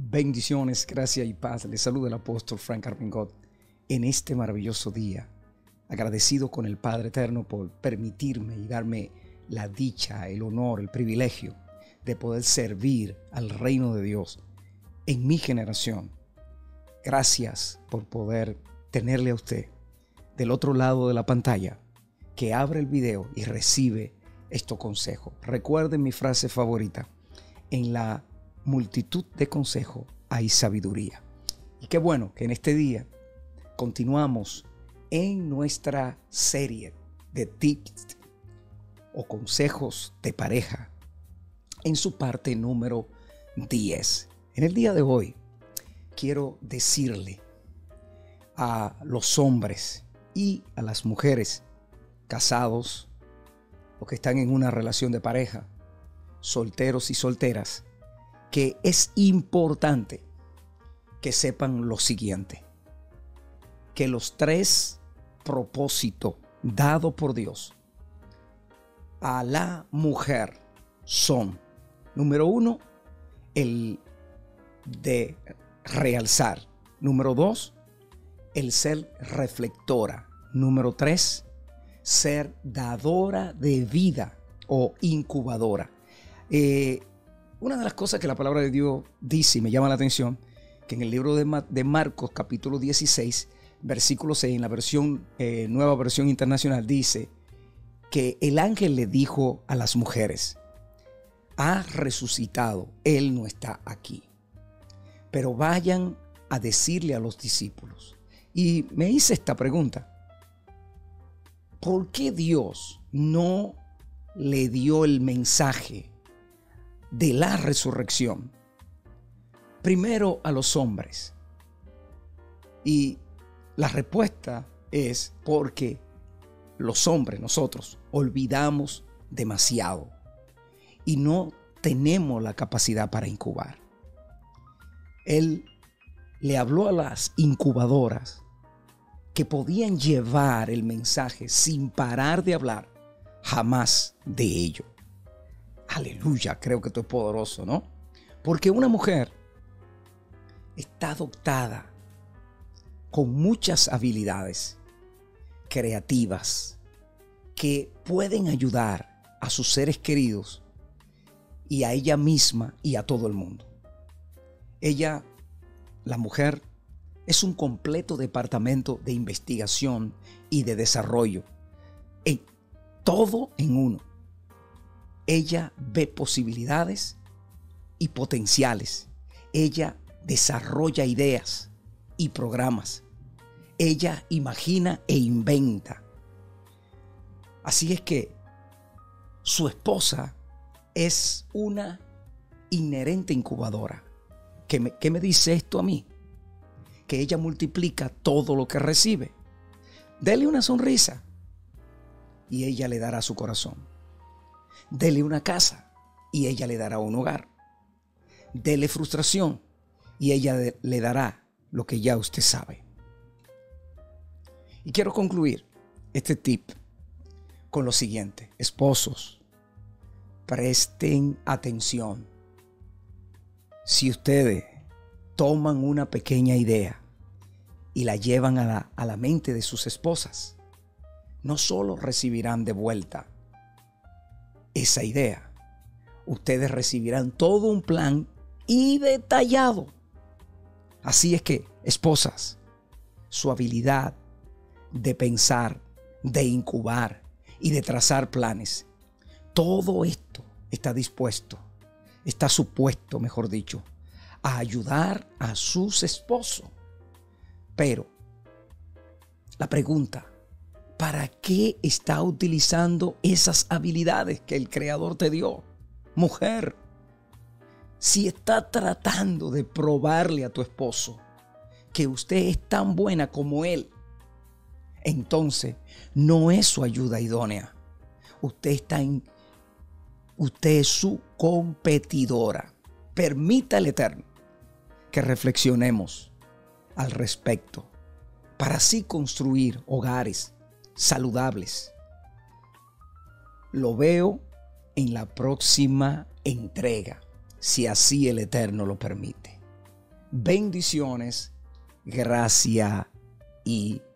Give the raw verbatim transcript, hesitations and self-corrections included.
Bendiciones, gracia y paz. Les saluda el apóstol Frank Armengol en este maravilloso día. Agradecido con el Padre Eterno por permitirme y darme la dicha, el honor, el privilegio de poder servir al reino de Dios en mi generación. Gracias por poder tenerle a usted del otro lado de la pantalla que abre el video y recibe estos consejos. Recuerden mi frase favorita: en la multitud de consejos hay sabiduría. Y qué bueno que en este día continuamos en nuestra serie de tips o consejos de pareja en su parte número diez. En el día de hoy quiero decirle a los hombres y a las mujeres casados, los que están en una relación de pareja, solteros y solteras, que es importante que sepan lo siguiente: que los tres propósitos dados por Dios a la mujer son, número uno, el de realzar; número dos, el ser reflectora; número tres, ser dadora de vida o incubadora. Eh, Una de las cosas que la palabra de Dios dice y me llama la atención, que en el libro de, Ma- de Marcos capítulo dieciséis, versículo seis, en la versión eh, nueva versión internacional, dice que el ángel le dijo a las mujeres: ha resucitado, él no está aquí, pero vayan a decirle a los discípulos. Y me hice esta pregunta: ¿por qué Dios no le dio el mensaje de la resurrección primero a los hombres? Y la respuesta es porque los hombres, nosotros, olvidamos demasiado y no tenemos la capacidad para incubar. Él le habló a las incubadoras que podían llevar el mensaje sin parar de hablar jamás de ello. Aleluya, creo que esto es poderoso, ¿no? Porque una mujer está dotada con muchas habilidades creativas que pueden ayudar a sus seres queridos y a ella misma y a todo el mundo. Ella, la mujer, es un completo departamento de investigación y de desarrollo, en todo en uno. Ella ve posibilidades y potenciales. Ella desarrolla ideas y programas. Ella imagina e inventa. Así es que su esposa es una inherente incubadora. ¿Qué me, qué me dice esto a mí? Que ella multiplica todo lo que recibe. Dele una sonrisa y ella le dará su corazón. Dele una casa y ella le dará un hogar. Dele frustración y ella de, le dará lo que ya usted sabe. Y quiero concluir este tip con lo siguiente: esposos, presten atención. Si ustedes toman una pequeña idea y la llevan a la, a la mente de sus esposas, no solo recibirán de vuelta esa idea, ustedes recibirán todo un plan y detallado. Así es que, esposas, su habilidad de pensar, de incubar y de trazar planes, todo esto está dispuesto, está supuesto, mejor dicho, a ayudar a sus esposos. Pero la pregunta: ¿para qué está utilizando esas habilidades que el Creador te dio? Mujer, si está tratando de probarle a tu esposo que usted es tan buena como él, entonces no es su ayuda idónea. Usted está en, usted es su competidora. Permita al Eterno que reflexionemos al respecto para así construir hogares saludables. Lo veo en la próxima entrega, si así el Eterno lo permite. bendiciones, gracia y